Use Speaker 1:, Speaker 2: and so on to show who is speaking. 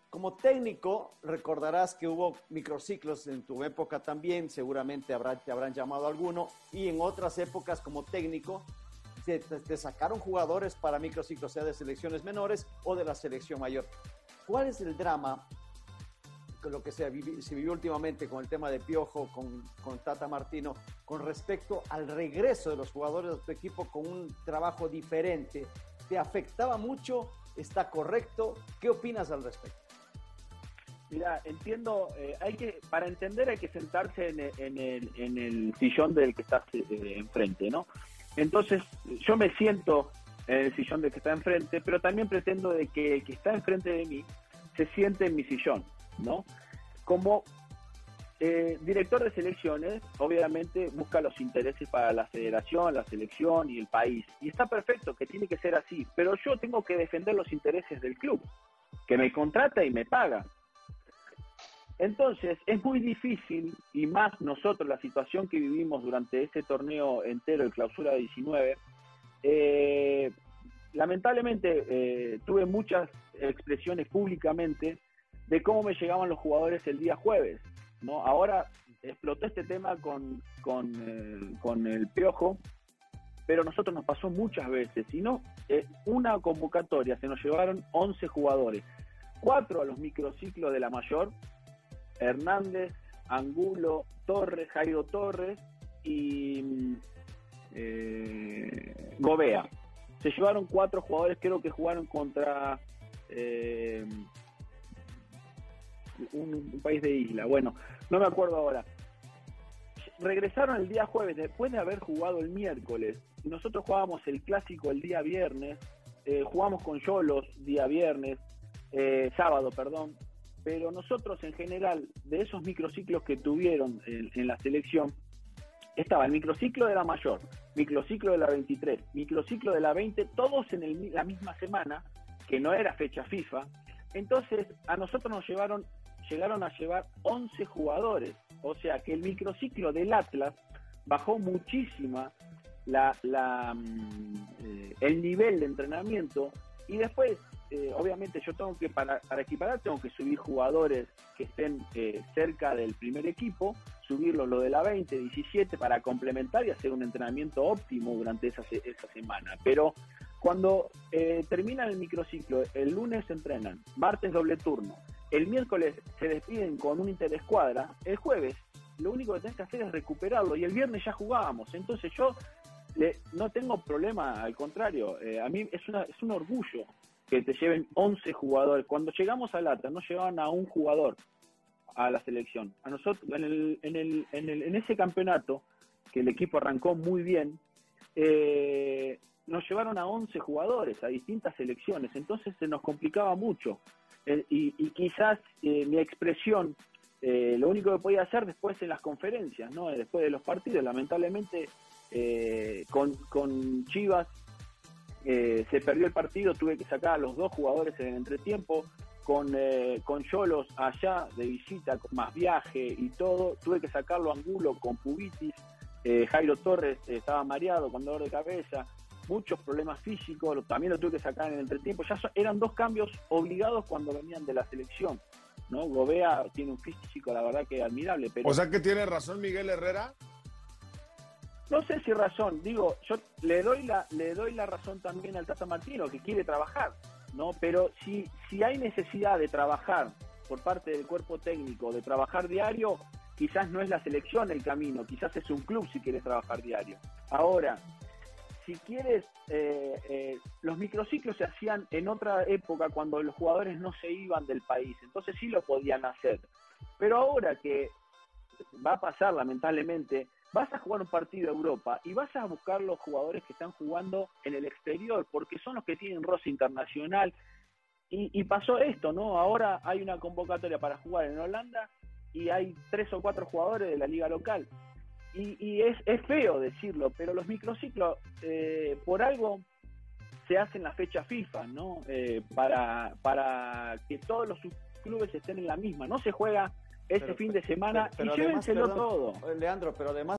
Speaker 1: Como técnico, recordarás que hubo microciclos en tu época también, seguramente te habrán llamado alguno, y en otras épocas como técnico te sacaron jugadores para microciclos, sea de selecciones menores o de la selección mayor. ¿Cuál es el drama con lo que se vivió últimamente con el tema de Piojo, con Tata Martino, con respecto al regreso de los jugadores de tu equipo con un trabajo diferente? ¿Te afectaba mucho? ¿Está correcto? ¿Qué opinas al respecto?
Speaker 2: Mira, entiendo, para entender hay que sentarse en el sillón del que estás enfrente, ¿no? Entonces, yo me siento en el sillón del que está enfrente, pero también pretendo de que el que está enfrente de mí se siente en mi sillón, ¿no? Como director de selecciones, obviamente busca los intereses para la federación, la selección y el país. Y está perfecto, que tiene que ser así, pero yo tengo que defender los intereses del club, que me contrata y me paga. Entonces, es muy difícil, y más nosotros, la situación que vivimos durante ese torneo entero, el Clausura 19, lamentablemente tuve muchas expresiones públicamente de cómo me llegaban los jugadores el día jueves, ¿no? Ahora explotó este tema con el Piojo, pero a nosotros nos pasó muchas veces, y no, una convocatoria se nos llevaron 11 jugadores, 4 a los microciclos de la mayor, Hernández, Angulo, Torres, Jairo Torres y Gobea. Se llevaron 4 jugadores, creo que jugaron contra un país de isla. Bueno, no me acuerdo ahora. Regresaron el día jueves, después de haber jugado el miércoles. Nosotros jugábamos el clásico el día viernes, jugamos con Xolos día viernes, sábado, perdón. Pero nosotros en general, de esos microciclos que tuvieron en la selección, estaba el microciclo de la mayor, microciclo de la 23, microciclo de la 20, todos en la misma semana, que no era fecha FIFA. Entonces a nosotros nos llegaron a llevar 11 jugadores, o sea que el microciclo del Atlas bajó muchísimo el nivel de entrenamiento. Y después, obviamente yo tengo que, para equiparar, tengo que subir jugadores que estén cerca del primer equipo, subirlos lo de la 20, 17 para complementar y hacer un entrenamiento óptimo durante esa semana. Pero cuando termina el microciclo, el lunes entrenan, martes doble turno, el miércoles se despiden con un interescuadra, el jueves lo único que tenés que hacer es recuperarlo y el viernes ya jugábamos. Entonces yo no tengo problema, al contrario, a mí es un orgullo que te lleven 11 jugadores. Cuando llegamos al Atlas nos llevaban a un jugador a la selección. A nosotros en ese campeonato, que el equipo arrancó muy bien, nos llevaron a 11 jugadores a distintas selecciones, entonces se nos complicaba mucho. Y quizás mi expresión, lo único que podía hacer después en las conferencias, ¿no? Después de los partidos, lamentablemente con Chivas se perdió el partido, tuve que sacar a los 2 jugadores en el entretiempo, con Xolos allá de visita, con más viaje y todo, tuve que sacarlo a Angulo con pubitis, Jairo Torres estaba mareado con dolor de cabeza, muchos problemas físicos, también lo tuve que sacar en el entretiempo. Eran 2 cambios obligados cuando venían de la selección, ¿no? Gobea tiene un físico, la verdad, que admirable. Pero
Speaker 3: o sea que tiene razón Miguel Herrera.
Speaker 2: No sé si razón, digo, yo le doy la razón también al Tata Martino, que quiere trabajar, ¿no? Pero si hay necesidad de trabajar por parte del cuerpo técnico, de trabajar diario, quizás no es la selección el camino, quizás es un club si quieres trabajar diario. Ahora, si quieres, los microciclos se hacían en otra época cuando los jugadores no se iban del país, entonces sí lo podían hacer. Pero ahora que va a pasar, lamentablemente, vas a jugar un partido de Europa y vas a buscar los jugadores que están jugando en el exterior, porque son los que tienen roce internacional. Y pasó esto, ¿no? Ahora hay una convocatoria para jugar en Holanda y hay 3 o 4 jugadores de la liga local. Y es feo decirlo, pero los microciclos por algo se hacen la fecha FIFA, ¿no? Para que todos los clubes estén en la misma. No se juega ese fin de semana y llévenselo todo.
Speaker 1: Leandro, pero además